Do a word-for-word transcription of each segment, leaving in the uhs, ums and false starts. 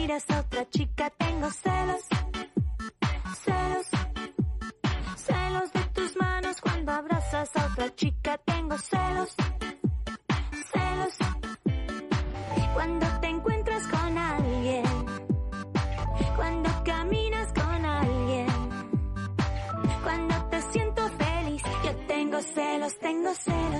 miras a otra chica tengo celos, celos, celos de tus manos cuando abrazas a otra chica tengo celos, celos, cuando te encuentras con alguien, cuando caminas con alguien, cuando te siento feliz, yo tengo celos, tengo celos.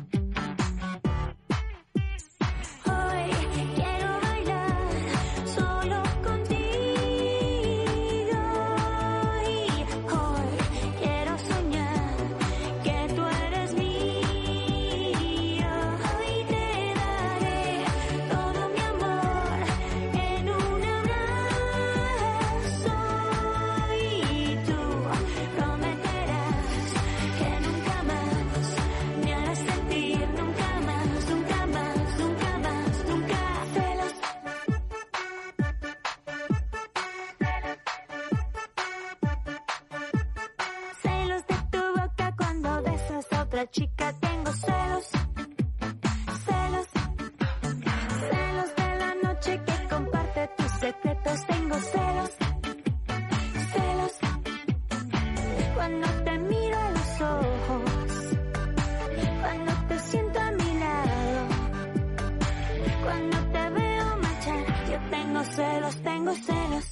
Otra chica tengo celos, celos, celos de la noche que comparte tus secretos tengo celos, celos, cuando te miro a los ojos, cuando te siento a mi lado, cuando te veo marchar, yo tengo celos, tengo celos.